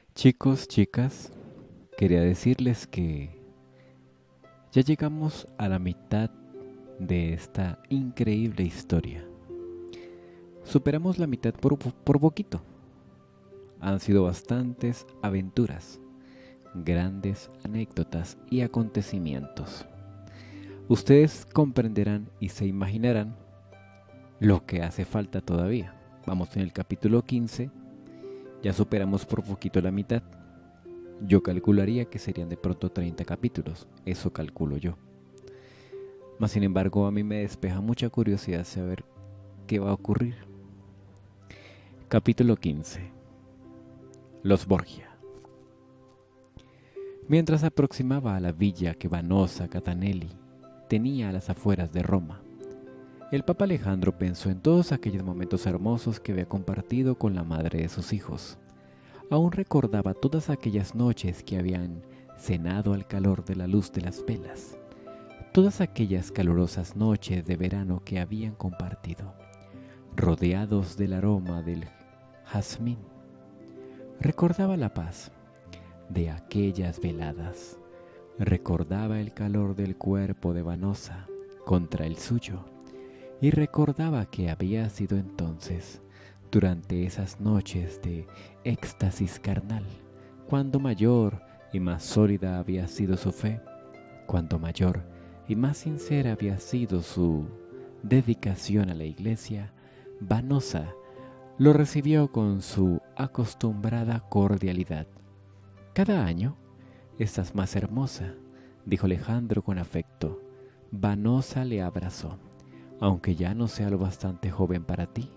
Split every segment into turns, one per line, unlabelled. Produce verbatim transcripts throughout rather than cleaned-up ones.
Chicos, chicas, quería decirles que ya llegamos a la mitad de esta increíble historia. Superamos la mitad por, por poquito. Han sido bastantes aventuras, grandes anécdotas y acontecimientos. Ustedes comprenderán y se imaginarán lo que hace falta todavía. Vamos en el capítulo quince, ya superamos por poquito la mitad. Yo calcularía que serían de pronto treinta capítulos, eso calculo yo. Mas sin embargo a mí me despeja mucha curiosidad saber qué va a ocurrir. Capítulo quince. Los Borgia. Mientras aproximaba a la villa que Vanosa Catanelli tenía a las afueras de Roma, el Papa Alejandro pensó en todos aquellos momentos hermosos que había compartido con la madre de sus hijos. Aún recordaba todas aquellas noches que habían cenado al calor de la luz de las velas, todas aquellas calurosas noches de verano que habían compartido, rodeados del aroma del jazmín. Recordaba la paz de aquellas veladas, recordaba el calor del cuerpo de Vanosa contra el suyo, y recordaba que había sido entonces, durante esas noches de éxtasis carnal, cuando mayor y más sólida había sido su fe, cuando mayor y más sincera había sido su dedicación a la iglesia, Vanosa lo recibió con su acostumbrada cordialidad. Cada año estás más hermosa, dijo Alejandro con afecto. Vanosa le abrazó. Aunque ya no sea lo bastante joven para ti.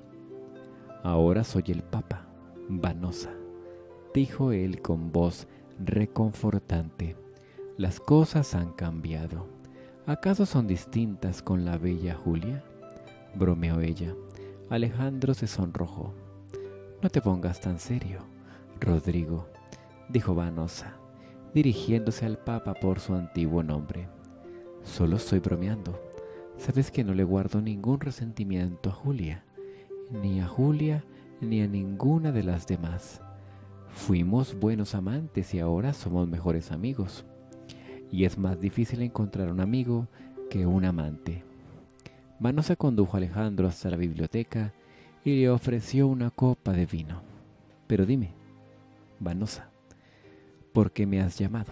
Ahora soy el Papa, Vanosa, dijo él con voz reconfortante. Las cosas han cambiado. ¿Acaso son distintas con la bella Julia? Bromeó ella. Alejandro se sonrojó. No te pongas tan serio, Rodrigo, dijo Vanosa, dirigiéndose al Papa por su antiguo nombre. Solo estoy bromeando. Sabes que no le guardo ningún resentimiento a Julia, ni a Julia, ni a ninguna de las demás. Fuimos buenos amantes y ahora somos mejores amigos. Y es más difícil encontrar un amigo que un amante. Vanosa condujo a Alejandro hasta la biblioteca y le ofreció una copa de vino. Pero dime, Vanosa, ¿por qué me has llamado?,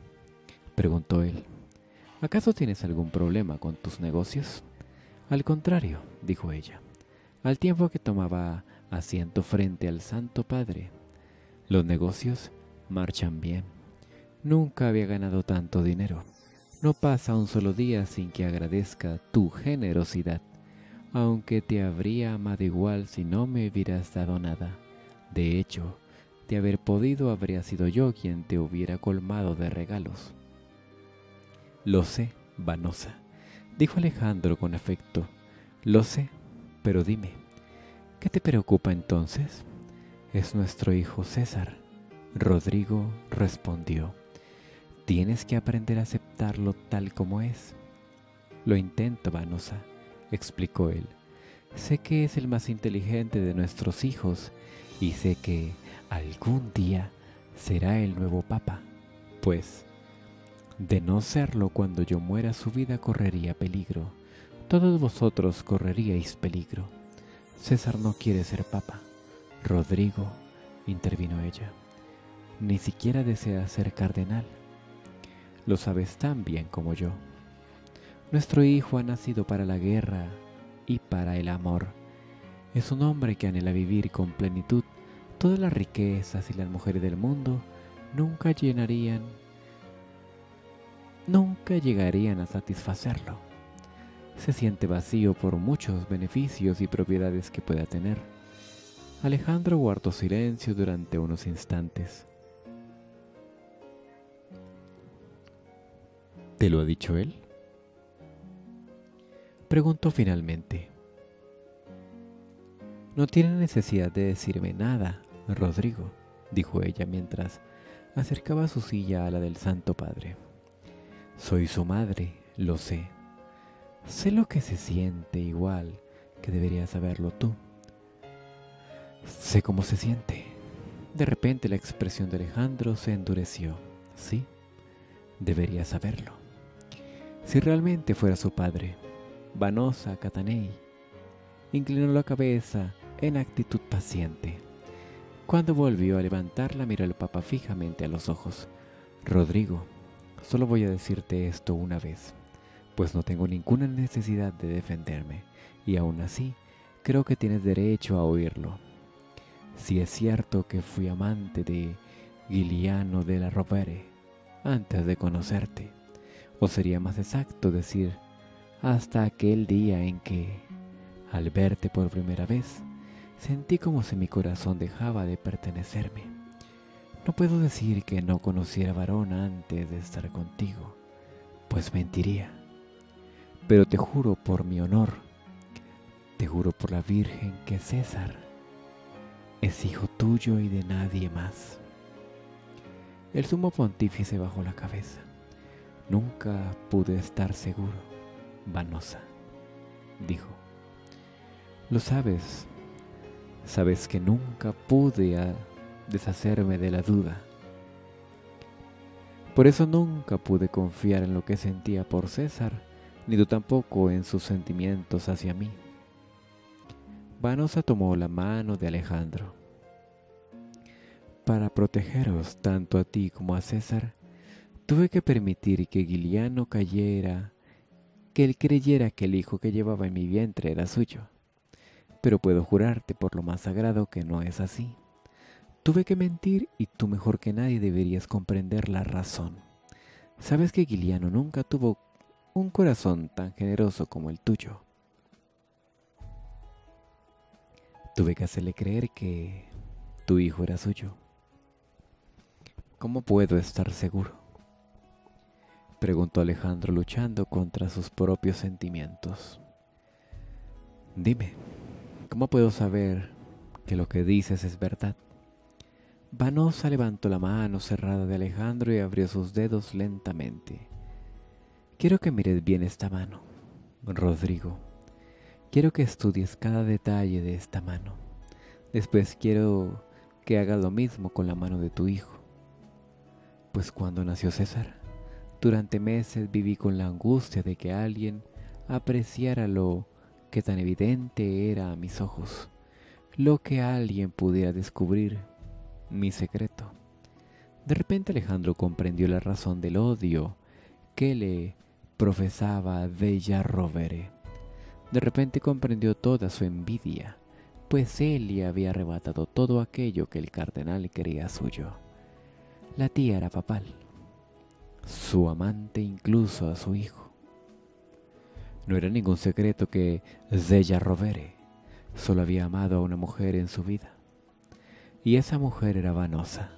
preguntó él. ¿Acaso tienes algún problema con tus negocios? Al contrario, dijo ella, al tiempo que tomaba asiento frente al Santo Padre. Los negocios marchan bien. Nunca había ganado tanto dinero. No pasa un solo día sin que agradezca tu generosidad, aunque te habría amado igual si no me hubieras dado nada. De hecho, de haber podido habría sido yo quien te hubiera colmado de regalos. Lo sé, Vanosa, dijo Alejandro con afecto. Lo sé, pero dime, ¿qué te preocupa entonces? Es nuestro hijo César. Rodrigo respondió. Tienes que aprender a aceptarlo tal como es. Lo intento, Vanosa, explicó él. Sé que es el más inteligente de nuestros hijos y sé que algún día será el nuevo papa, pues de no serlo, cuando yo muera su vida correría peligro. Todos vosotros correríais peligro. César no quiere ser papa. Rodrigo, intervino ella, ni siquiera desea ser cardenal. Lo sabes tan bien como yo. Nuestro hijo ha nacido para la guerra y para el amor. Es un hombre que anhela vivir con plenitud. Todas las riquezas y las mujeres del mundo nunca llenarían nunca llegarían a satisfacerlo. Se siente vacío por muchos beneficios y propiedades que pueda tener. Alejandro guardó silencio durante unos instantes. ¿Te lo ha dicho él?, preguntó finalmente. No tiene necesidad de decirme nada, Rodrigo, dijo ella mientras acercaba su silla a la del Santo Padre. Soy su madre, lo sé. Sé lo que se siente, igual que deberías saberlo tú. Sé cómo se siente, De repente la expresión de Alejandro se endureció. Sí, debería saberlo. Si realmente fuera su padre, Vanosa Catanei inclinó la cabeza en actitud paciente. Cuando volvió a levantarla, miró al Papa fijamente a los ojos. Rodrigo, solo voy a decirte esto una vez, pues no tengo ninguna necesidad de defenderme, y aún así creo que tienes derecho a oírlo. Si es cierto que fui amante de Giuliano della Rovere antes de conocerte, o sería más exacto decir, hasta aquel día en que, al verte por primera vez, sentí como si mi corazón dejaba de pertenecerme. No puedo decir que no conociera varón antes de estar contigo, pues mentiría. Pero te juro por mi honor, te juro por la Virgen que César es hijo tuyo y de nadie más. El sumo pontífice bajó la cabeza. Nunca pude estar seguro, Vanosa, dijo. Lo sabes, sabes que nunca pude a deshacerme de la duda. Por eso nunca pude confiar en lo que sentía por César, ni tú tampoco en sus sentimientos hacia mí. Vanosa tomó la mano de Alejandro. Para protegeros tanto a ti como a César, tuve que permitir que Giuliano cayera, que él creyera que el hijo que llevaba en mi vientre era suyo. Pero puedo jurarte por lo más sagrado que no es así. Tuve que mentir y tú mejor que nadie deberías comprender la razón. Sabes que Giuliano nunca tuvo un corazón tan generoso como el tuyo. Tuve que hacerle creer que tu hijo era suyo. ¿Cómo puedo estar seguro?, preguntó Alejandro, luchando contra sus propios sentimientos. Dime, ¿cómo puedo saber que lo que dices es verdad? Vanosa levantó la mano cerrada de Alejandro y abrió sus dedos lentamente. Quiero que mires bien esta mano, Rodrigo. Quiero que estudies cada detalle de esta mano. Después quiero que hagas lo mismo con la mano de tu hijo. Pues cuando nació César, durante meses viví con la angustia de que alguien apreciara lo que tan evidente era a mis ojos, lo que alguien pudiera descubrir, mi secreto. De repente Alejandro comprendió la razón del odio que le profesaba Della Rovere. De repente comprendió toda su envidia, pues él le había arrebatado todo aquello que el cardenal quería suyo. La tía era papal, su amante, incluso a su hijo. No era ningún secreto que Della Rovere solo había amado a una mujer en su vida, y esa mujer era Vanosa.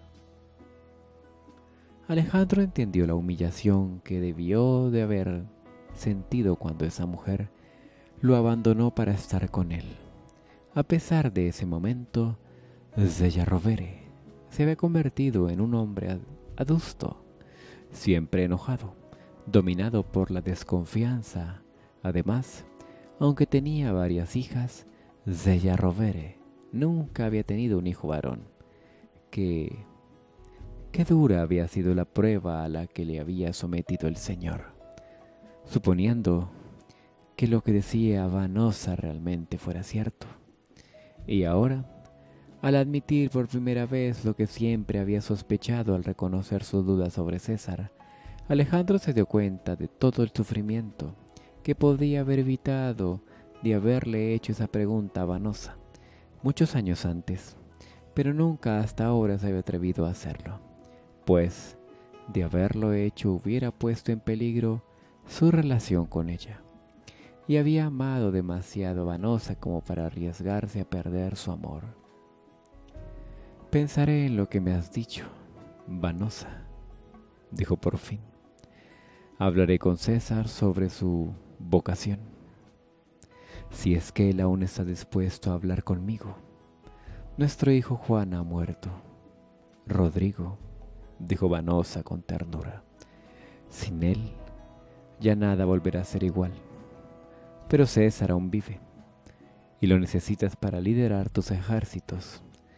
Alejandro entendió la humillación que debió de haber sentido cuando esa mujer lo abandonó para estar con él. A pesar de ese momento, Della Rovere se había convertido en un hombre adusto, siempre enojado, dominado por la desconfianza. Además, aunque tenía varias hijas, Della Rovere nunca había tenido un hijo varón. Qué, qué dura había sido la prueba a la que le había sometido el Señor. Suponiendo que lo que decía Vanosa realmente fuera cierto. Y ahora, al admitir por primera vez lo que siempre había sospechado al reconocer su duda sobre César, Alejandro se dio cuenta de todo el sufrimiento que podía haber evitado de haberle hecho esa pregunta a Vanosa muchos años antes, pero nunca hasta ahora se había atrevido a hacerlo, pues de haberlo hecho hubiera puesto en peligro su relación con ella, y había amado demasiado a Vanosa como para arriesgarse a perder su amor. Pensaré en lo que me has dicho, Vanosa, dijo por fin. Hablaré con César sobre su vocación, si es que él aún está dispuesto a hablar conmigo. Nuestro hijo Juan ha muerto. Rodrigo, dijo Vanosa con ternura, sin él ya nada volverá a ser igual. Pero César aún vive, y lo necesitas para liderar tus ejércitos.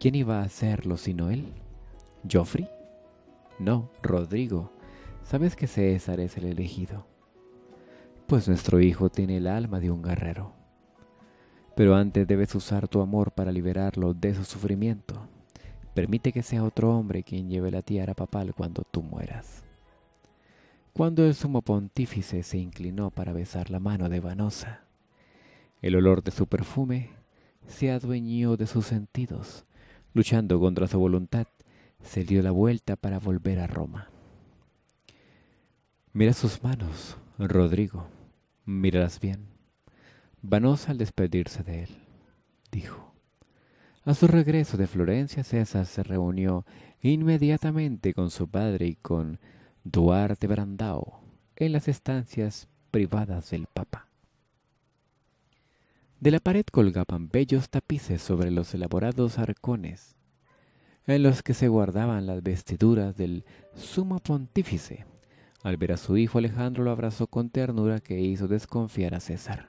¿Quién iba a hacerlo sino él? ¿Joffrey? No, Rodrigo. Sabes que César es el elegido. Pues nuestro hijo tiene el alma de un guerrero. Pero antes debes usar tu amor para liberarlo de su sufrimiento. Permite que sea otro hombre quien lleve la tiara papal cuando tú mueras. Cuando el sumo pontífice se inclinó para besar la mano de Vanosa, el olor de su perfume se adueñó de sus sentidos. Luchando contra su voluntad, se dio la vuelta para volver a Roma. Mira sus manos, Rodrigo, míralas bien. Vanosa, al despedirse de él, dijo. A su regreso de Florencia, César se reunió inmediatamente con su padre y con Duarte Brandao en las estancias privadas del Papa. De la pared colgaban bellos tapices sobre los elaborados arcones, en los que se guardaban las vestiduras del sumo pontífice. Al ver a su hijo, Alejandro lo abrazó con ternura que hizo desconfiar a César.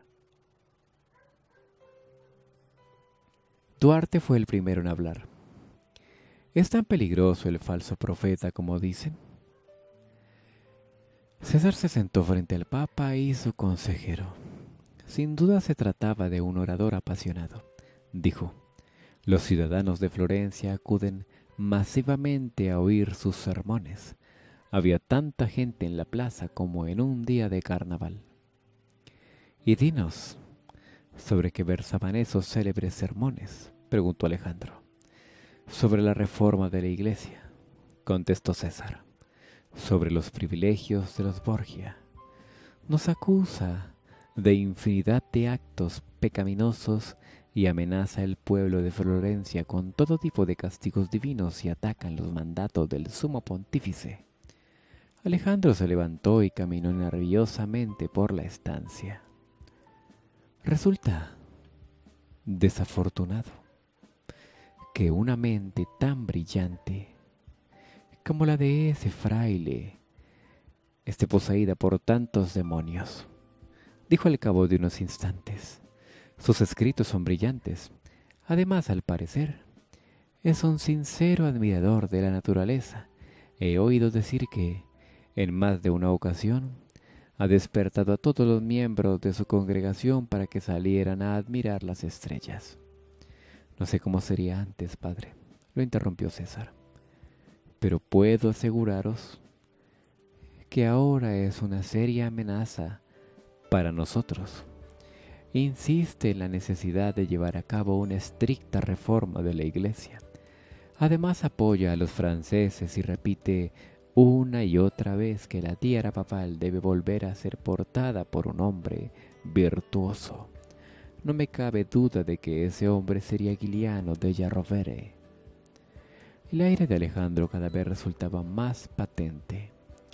Duarte fue el primero en hablar. ¿Es tan peligroso el falso profeta como dicen? César se sentó frente al Papa y su consejero. Sin duda se trataba de un orador apasionado, dijo. Los ciudadanos de Florencia acuden masivamente a oír sus sermones. Había tanta gente en la plaza como en un día de carnaval. Y dinos, ¿sobre qué versaban esos célebres sermones?, preguntó Alejandro. Sobre la reforma de la iglesia, contestó César. Sobre los privilegios de los Borgia. Nos acusa de infinidad de actos pecaminosos y amenaza al pueblo de Florencia con todo tipo de castigos divinos y atacan los mandatos del sumo pontífice. Alejandro se levantó y caminó nerviosamente por la estancia. Resulta desafortunado que una mente tan brillante como la de ese fraile esté poseída por tantos demonios, dijo al cabo de unos instantes. Sus escritos son brillantes. Además, al parecer, es un sincero admirador de la naturaleza. He oído decir que, en más de una ocasión, ha despertado a todos los miembros de su congregación para que salieran a admirar las estrellas. No sé cómo sería antes, padre, lo interrumpió César, pero puedo aseguraros que ahora es una seria amenaza para nosotros. Insiste en la necesidad de llevar a cabo una estricta reforma de la Iglesia. Además apoya a los franceses y repite una y otra vez que la tiara papal debe volver a ser portada por un hombre virtuoso. No me cabe duda de que ese hombre sería Giuliano della Rovere. El aire de Alejandro cada vez resultaba más patente.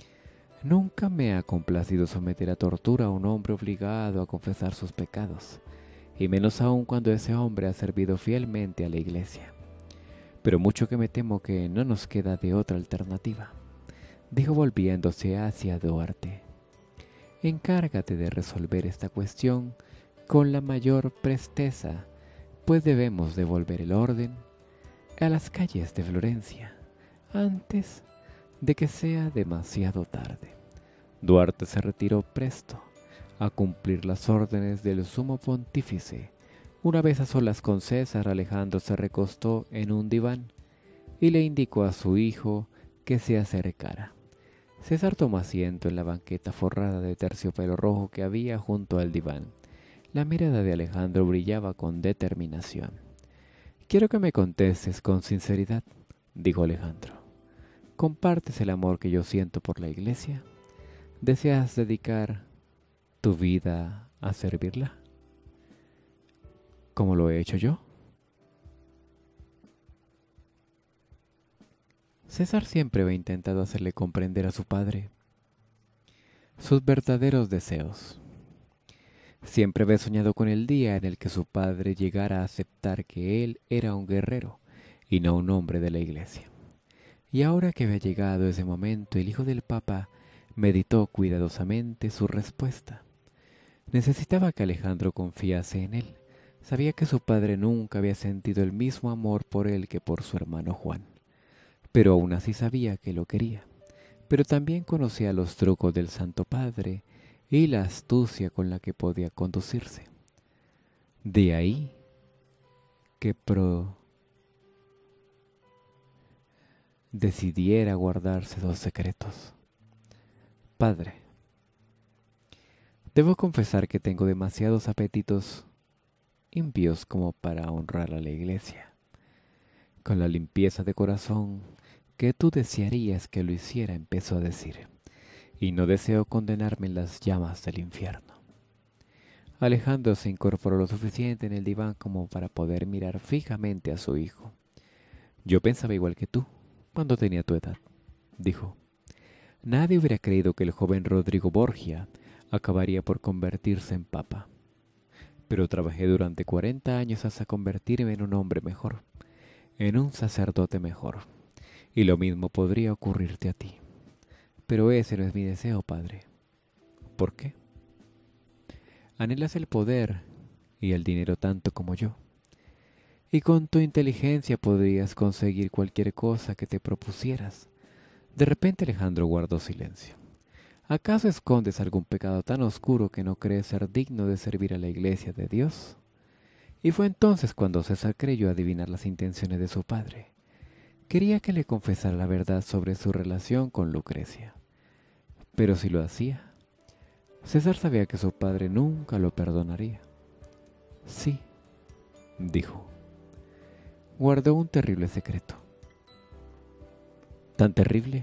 Nunca me ha complacido someter a tortura a un hombre obligado a confesar sus pecados, y menos aún cuando ese hombre ha servido fielmente a la Iglesia. Pero mucho que me temo que no nos queda de otra alternativa, dijo volviéndose hacia Duarte. Encárgate de resolver esta cuestión con la mayor presteza, pues debemos devolver el orden a las calles de Florencia antes de que sea demasiado tarde. Duarte se retiró presto a cumplir las órdenes del sumo pontífice. Una vez a solas con César, Alejandro se recostó en un diván y le indicó a su hijo que se acercara. César tomó asiento en la banqueta forrada de terciopelo rojo que había junto al diván. La mirada de Alejandro brillaba con determinación. «Quiero que me contestes con sinceridad», dijo Alejandro. «¿Compartes el amor que yo siento por la Iglesia? ¿Deseas dedicar tu vida a servirla, como lo he hecho yo?» César siempre había intentado hacerle comprender a su padre sus verdaderos deseos. Siempre había soñado con el día en el que su padre llegara a aceptar que él era un guerrero y no un hombre de la Iglesia. Y ahora que había llegado ese momento, el hijo del Papa meditó cuidadosamente su respuesta. Necesitaba que Alejandro confiase en él, Sabía que su padre nunca había sentido el mismo amor por él que por su hermano Juan, pero aún así sabía que lo quería. Pero también conocía los trucos del Santo Padre y la astucia con la que podía conducirse. De ahí que Pro decidiera guardarse dos secretos. Padre, debo confesar que tengo demasiados apetitos impios como para honrar a la iglesia. Con la limpieza de corazón que tú desearías que lo hiciera, empezó a decir, y no deseo condenarme en las llamas del infierno. Alejandro se incorporó lo suficiente en el diván como para poder mirar fijamente a su hijo. Yo pensaba igual que tú, cuando tenía tu edad, dijo. Nadie hubiera creído que el joven Rodrigo Borgia acabaría por convertirse en papa. Pero trabajé durante cuarenta años hasta convertirme en un hombre mejor, en un sacerdote mejor. Y lo mismo podría ocurrirte a ti. Pero ese no es mi deseo, padre. ¿Por qué? Anhelas el poder y el dinero tanto como yo. Y con tu inteligencia podrías conseguir cualquier cosa que te propusieras. De repente Alejandro guardó silencio. ¿Acaso escondes algún pecado tan oscuro que no crees ser digno de servir a la iglesia de Dios? Y fue entonces cuando César creyó adivinar las intenciones de su padre. Quería que le confesara la verdad sobre su relación con Lucrecia. Pero si lo hacía, César sabía que su padre nunca lo perdonaría. Sí, dijo. Guardó un terrible secreto. Tan terrible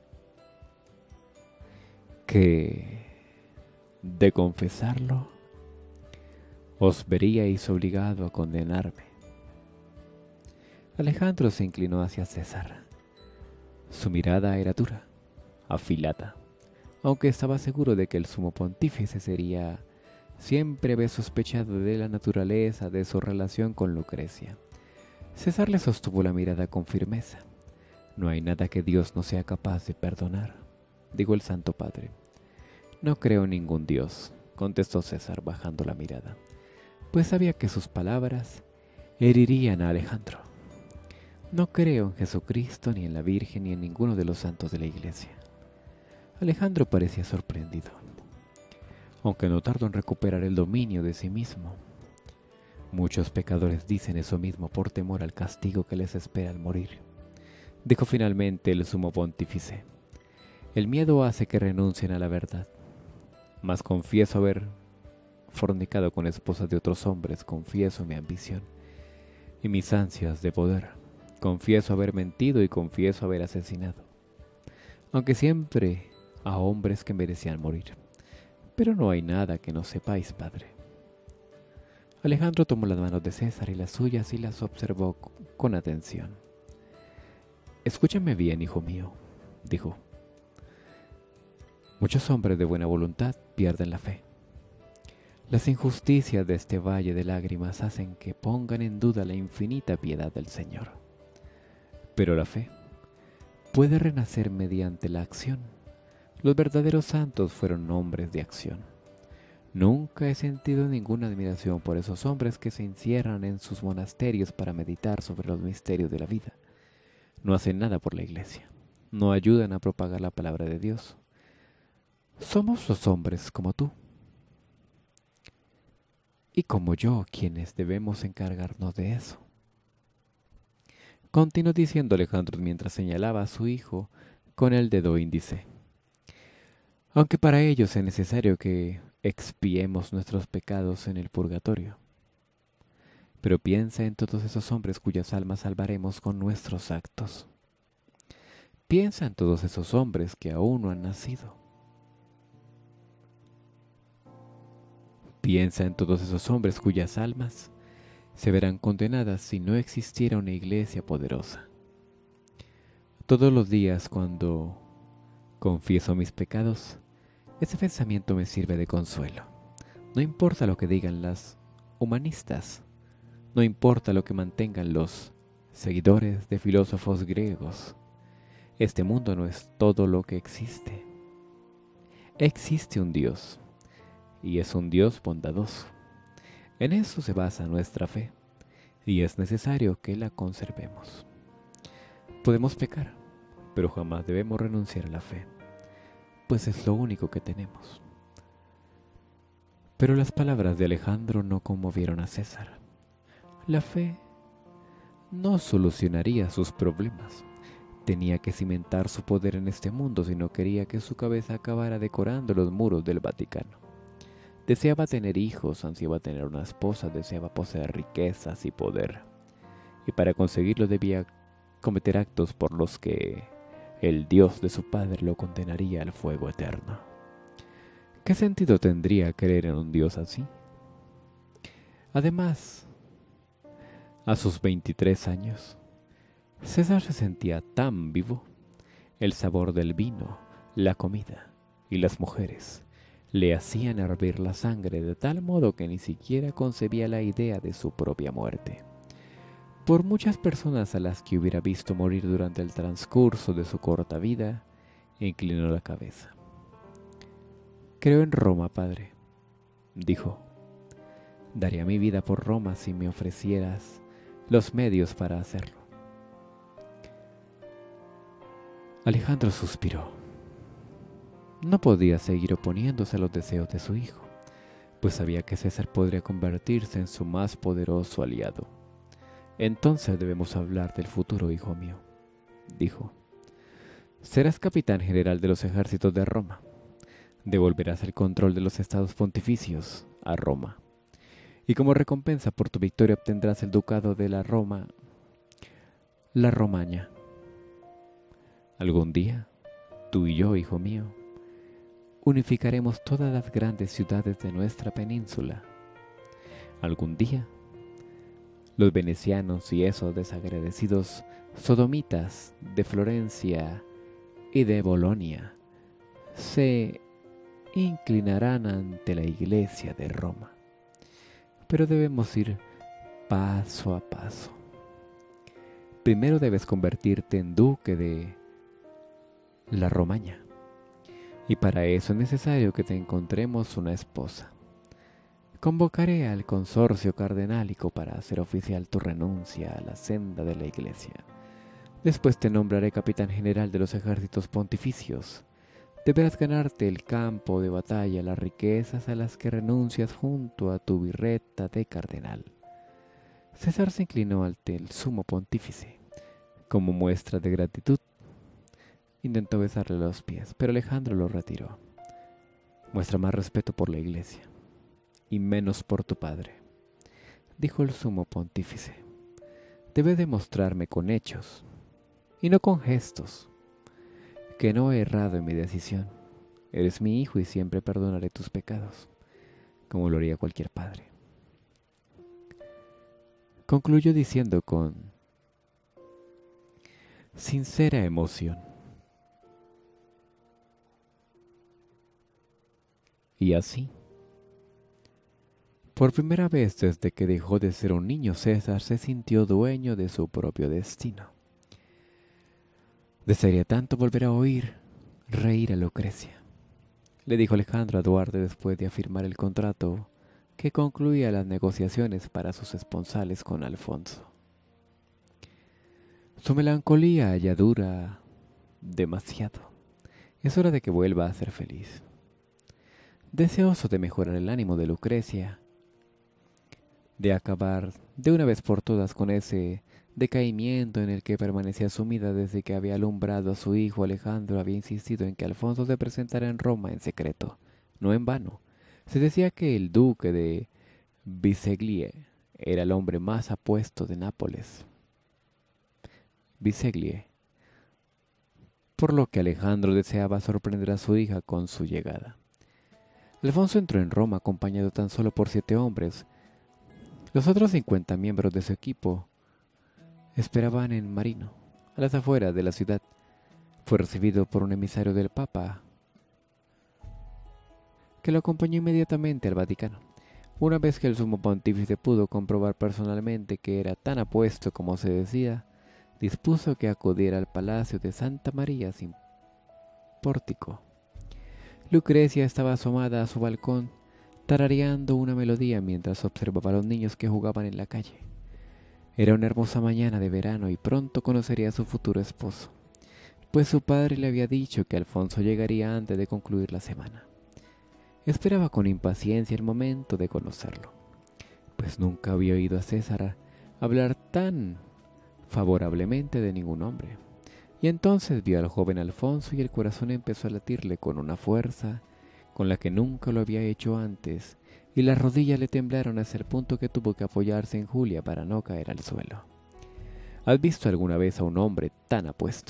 que, de confesarlo, os veríais obligado a condenarme. Alejandro se inclinó hacia César. Su mirada era dura, afilada, aunque estaba seguro de que el sumo pontífice sería siempre había sospechado de la naturaleza de su relación con Lucrecia. César le sostuvo la mirada con firmeza. No hay nada que Dios no sea capaz de perdonar, dijo el Santo Padre. No creo en ningún Dios, contestó César bajando la mirada, pues sabía que sus palabras herirían a Alejandro. No creo en Jesucristo, ni en la Virgen, ni en ninguno de los santos de la iglesia. Alejandro parecía sorprendido, aunque no tardó en recuperar el dominio de sí mismo. Muchos pecadores dicen eso mismo por temor al castigo que les espera al morir, dijo finalmente el sumo pontífice. El miedo hace que renuncien a la verdad, mas confieso haber fornicado con esposas de otros hombres, confieso mi ambición y mis ansias de poder, confieso haber mentido y confieso haber asesinado, aunque siempre a hombres que merecían morir. Pero no hay nada que no sepáis, padre. Alejandro tomó las manos de César y las suyas y las observó con atención. Escúchame bien, hijo mío, dijo. Muchos hombres de buena voluntad pierden la fe. Las injusticias de este valle de lágrimas hacen que pongan en duda la infinita piedad del Señor. Pero la fe puede renacer mediante la acción. Los verdaderos santos fueron hombres de acción. Nunca he sentido ninguna admiración por esos hombres que se encierran en sus monasterios para meditar sobre los misterios de la vida. No hacen nada por la iglesia, no ayudan a propagar la palabra de Dios. Somos los hombres como tú y como yo quienes debemos encargarnos de eso. Continuó diciendo Alejandro mientras señalaba a su hijo con el dedo índice. Aunque para ello sea necesario que expiemos nuestros pecados en el purgatorio. Pero piensa en todos esos hombres cuyas almas salvaremos con nuestros actos. Piensa en todos esos hombres que aún no han nacido. Piensa en todos esos hombres cuyas almas se verán condenadas si no existiera una iglesia poderosa. Todos los días cuando confieso mis pecados, ese pensamiento me sirve de consuelo. No importa lo que digan las humanistas, no importa lo que mantengan los seguidores de filósofos griegos. Este mundo no es todo lo que existe. Existe un Dios, y es un Dios bondadoso. En eso se basa nuestra fe, y es necesario que la conservemos. Podemos pecar, pero jamás debemos renunciar a la fe, pues es lo único que tenemos. Pero las palabras de Alejandro no conmovieron a César. La fe no solucionaría sus problemas. Tenía que cimentar su poder en este mundo si no quería que su cabeza acabara decorando los muros del Vaticano. Deseaba tener hijos, ansiaba tener una esposa, deseaba poseer riquezas y poder. Y para conseguirlo debía cometer actos por los que el Dios de su padre lo condenaría al fuego eterno. ¿Qué sentido tendría creer en un Dios así? Además, a sus veintitrés años, César se sentía tan vivo. El sabor del vino, la comida y las mujeres le hacían hervir la sangre de tal modo que ni siquiera concebía la idea de su propia muerte. Por muchas personas a las que hubiera visto morir durante el transcurso de su corta vida, inclinó la cabeza. «Creo en Roma, padre», dijo. «Daría mi vida por Roma si me ofrecieras los medios para hacerlo». Alejandro suspiró. No podía seguir oponiéndose a los deseos de su hijo, pues sabía que César podría convertirse en su más poderoso aliado. «Entonces debemos hablar del futuro, hijo mío», dijo. «Serás capitán general de los ejércitos de Roma. Devolverás el control de los estados pontificios a Roma. Y como recompensa por tu victoria obtendrás el ducado de la Roma, la Romaña. Algún día, tú y yo, hijo mío, unificaremos todas las grandes ciudades de nuestra península. Algún día, los venecianos y esos desagradecidos sodomitas de Florencia y de Bolonia se inclinarán ante la iglesia de Roma. Pero debemos ir paso a paso. Primero debes convertirte en duque de la Romaña, y para eso es necesario que te encontremos una esposa. Convocaré al consorcio cardenálico para hacer oficial tu renuncia a la senda de la iglesia. Después te nombraré capitán general de los ejércitos pontificios. Deberás ganarte el campo de batalla, las riquezas a las que renuncias junto a tu birreta de cardenal». César se inclinó ante el sumo pontífice. Como muestra de gratitud, intentó besarle los pies, pero Alejandro lo retiró. «Muestra más respeto por la iglesia y menos por tu padre», dijo el sumo pontífice. «Debes demostrarme con hechos y no con gestos que no he errado en mi decisión. Eres mi hijo y siempre perdonaré tus pecados, como lo haría cualquier padre». Concluyó diciendo con sincera emoción: Y así, por primera vez desde que dejó de ser un niño, César se sintió dueño de su propio destino. «Desearía tanto volver a oír reír a Lucrecia», le dijo Alejandro a Duarte después de afirmar el contrato que concluía las negociaciones para sus esponsales con Alfonso. «Su melancolía ya dura demasiado. Es hora de que vuelva a ser feliz». Deseoso de mejorar el ánimo de Lucrecia, de acabar de una vez por todas con ese decaimiento en el que permanecía sumida desde que había alumbrado a su hijo, Alejandro había insistido en que Alfonso se presentara en Roma en secreto, no en vano. Se decía que el duque de Bisceglie era el hombre más apuesto de Nápoles. Bisceglie, por lo que Alejandro deseaba sorprender a su hija con su llegada. Alfonso entró en Roma acompañado tan solo por siete hombres. Los otros cincuenta miembros de su equipo esperaban en Marino, a las afueras de la ciudad. Fue recibido por un emisario del Papa, que lo acompañó inmediatamente al Vaticano. Una vez que el sumo pontífice pudo comprobar personalmente que era tan apuesto como se decía, dispuso que acudiera al palacio de Santa María sin pórtico. Lucrecia estaba asomada a su balcón, tarareando una melodía mientras observaba a los niños que jugaban en la calle. Era una hermosa mañana de verano y pronto conocería a su futuro esposo, pues su padre le había dicho que Alfonso llegaría antes de concluir la semana. Esperaba con impaciencia el momento de conocerlo, pues nunca había oído a César hablar tan favorablemente de ningún hombre. Y entonces vio al joven Alfonso y el corazón empezó a latirle con una fuerza con la que nunca lo había hecho antes, y las rodillas le temblaron hasta el punto que tuvo que apoyarse en Julia para no caer al suelo. ¿Has visto alguna vez a un hombre tan apuesto?,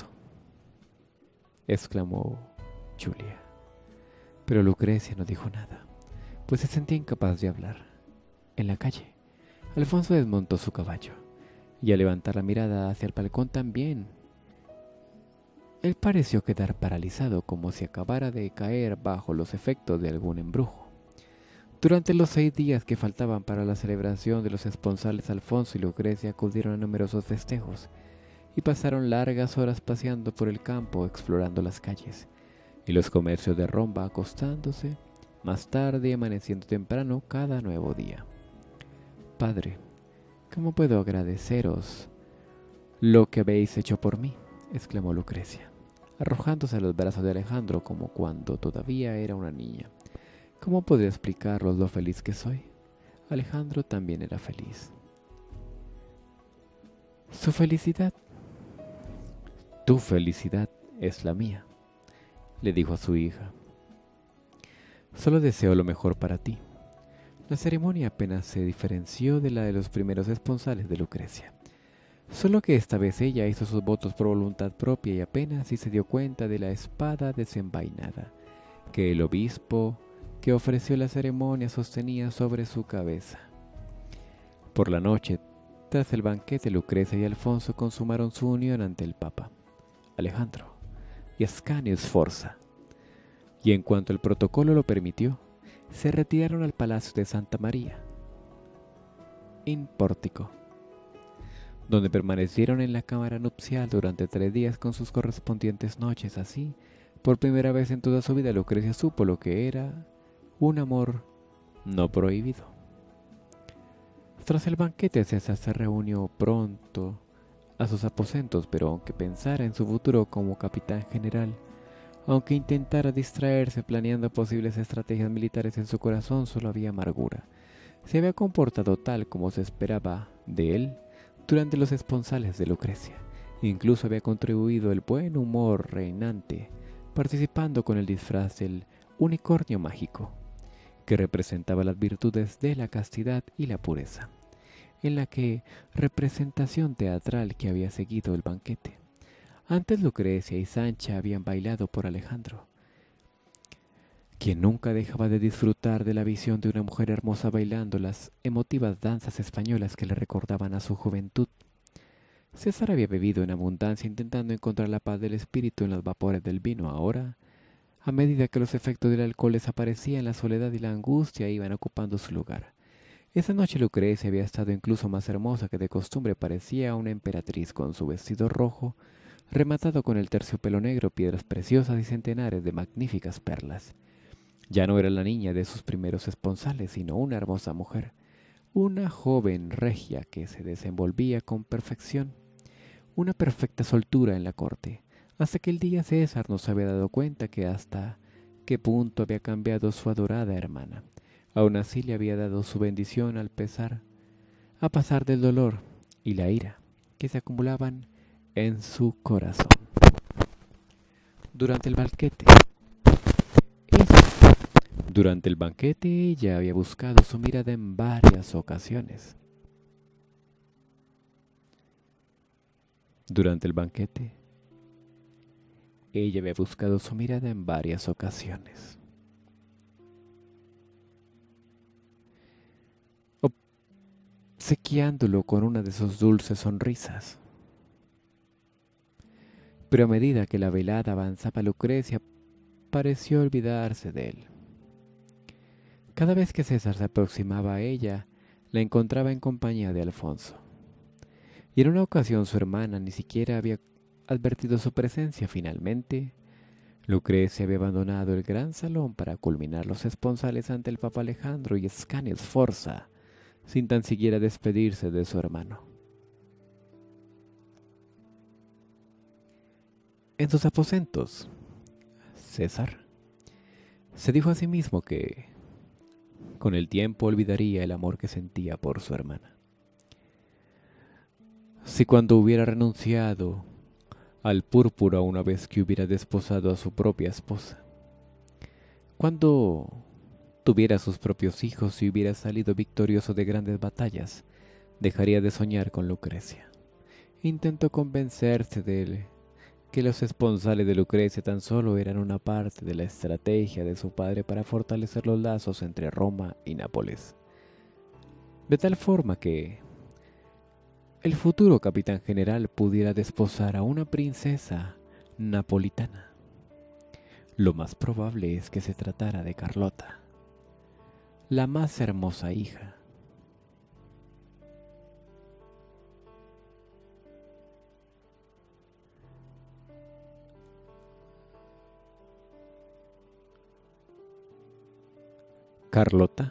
exclamó Julia. Pero Lucrecia no dijo nada, pues se sentía incapaz de hablar. En la calle, Alfonso desmontó su caballo, y al levantar la mirada hacia el balcón también, él pareció quedar paralizado, como si acabara de caer bajo los efectos de algún embrujo. Durante los seis días que faltaban para la celebración de los esponsales, Alfonso y Lucrecia acudieron a numerosos festejos y pasaron largas horas paseando por el campo, explorando las calles y los comercios de Roma, acostándose más tarde y amaneciendo temprano cada nuevo día. «Padre, ¿cómo puedo agradeceros lo que habéis hecho por mí?», exclamó Lucrecia, arrojándose a los brazos de Alejandro como cuando todavía era una niña. «¿Cómo podría explicaros lo feliz que soy?». Alejandro también era feliz. «Su felicidad, tu felicidad es la mía», le dijo a su hija. «Solo deseo lo mejor para ti». La ceremonia apenas se diferenció de la de los primeros esponsales de Lucrecia, solo que esta vez ella hizo sus votos por voluntad propia y apenas si se dio cuenta de la espada desenvainada que el obispo que ofreció la ceremonia sostenía sobre su cabeza. Por la noche, tras el banquete, Lucrecia y Alfonso consumaron su unión ante el Papa, Alejandro y Ascanio Sforza, y en cuanto el protocolo lo permitió, se retiraron al Palacio de Santa María in Pórtico, donde permanecieron en la cámara nupcial durante tres días con sus correspondientes noches. Así, por primera vez en toda su vida, Lucrecia supo lo que era un amor no prohibido. Tras el banquete, César se reunió pronto a sus aposentos, pero aunque pensara en su futuro como capitán general, aunque intentara distraerse planeando posibles estrategias militares, en su corazón solo había amargura. Se había comportado tal como se esperaba de él durante los esponsales de Lucrecia. Incluso había contribuido el buen humor reinante, participando con el disfraz del unicornio mágico, que representaba las virtudes de la castidad y la pureza, en la que representación teatral que había seguido el banquete. Antes Lucrecia y Sancha habían bailado por Alejandro, quien nunca dejaba de disfrutar de la visión de una mujer hermosa bailando las emotivas danzas españolas que le recordaban a su juventud. César había bebido en abundancia, intentando encontrar la paz del espíritu en los vapores del vino. Ahora, a medida que los efectos del alcohol desaparecían, la soledad y la angustia iban ocupando su lugar. Esa noche Lucrecia había estado incluso más hermosa que de costumbre. Parecía una emperatriz con su vestido rojo, rematado con el terciopelo negro, piedras preciosas y centenares de magníficas perlas. Ya no era la niña de sus primeros esponsales, sino una hermosa mujer, una joven regia que se desenvolvía con perfección, una perfecta soltura en la corte, hasta que el día César no se había dado cuenta que hasta qué punto había cambiado su adorada hermana. Aún así le había dado su bendición al pesar, a pasar del dolor y la ira que se acumulaban en su corazón. Durante el banquete, ella, durante el banquete ella había buscado su mirada en varias ocasiones. Durante el banquete, ella había buscado su mirada en varias ocasiones, obsequiándolo con una de sus dulces sonrisas. Pero a medida que la velada avanzaba, Lucrecia pareció olvidarse de él. Cada vez que César se aproximaba a ella, la encontraba en compañía de Alfonso. Y en una ocasión su hermana ni siquiera había advertido su presencia. Finalmente, Lucrecia había abandonado el gran salón para culminar los esponsales ante el Papa Alejandro y Ascanio Sforza, sin tan siquiera despedirse de su hermano. En sus aposentos, César se dijo a sí mismo que con el tiempo olvidaría el amor que sentía por su hermana. Si cuando hubiera renunciado al púrpura una vez que hubiera desposado a su propia esposa, cuando tuviera sus propios hijos y hubiera salido victorioso de grandes batallas, dejaría de soñar con Lucrecia. Intentó convencerse de él que los esponsales de Lucrecia tan solo eran una parte de la estrategia de su padre para fortalecer los lazos entre Roma y Nápoles, de tal forma que el futuro capitán general pudiera desposar a una princesa napolitana. Lo más probable es que se tratara de Carlota, la más hermosa hija. Carlota,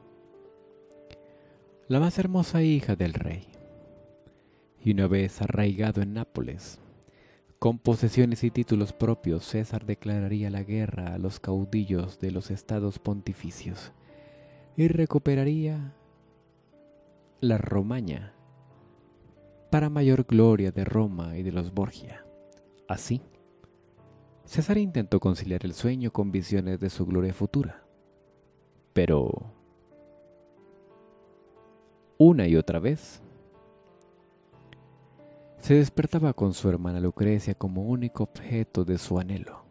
la más hermosa hija del rey. Y una vez arraigado en Nápoles, con posesiones y títulos propios, César declararía la guerra a los caudillos de los estados pontificios y recuperaría la Romaña para mayor gloria de Roma y de los Borgia. Así, César intentó conciliar el sueño con visiones de su gloria futura, pero una y otra vez se despertaba con su hermana Lucrecia como único objeto de su anhelo.